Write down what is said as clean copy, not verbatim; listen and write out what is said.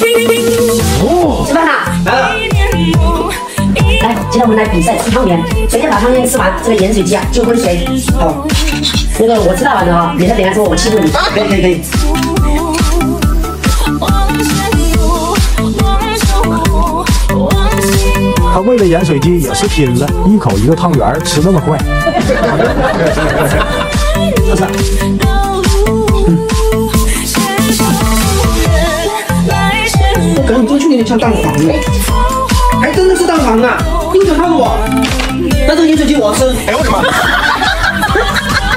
哦，吃饭啦！来了。来，今天我们来比赛吃汤圆，谁先把汤圆吃完，这个盐水鸡啊就归谁。好，那个我吃大碗的啊，你在点来说我欺负你。可以。 他为了盐水鸡也是拼了，一口一个汤圆，吃那么快。 我感觉你这个有点像蛋黄哎，还真的是蛋黄啊！你怎么看我？那这个盐水鸡我吃。哎呦我的妈！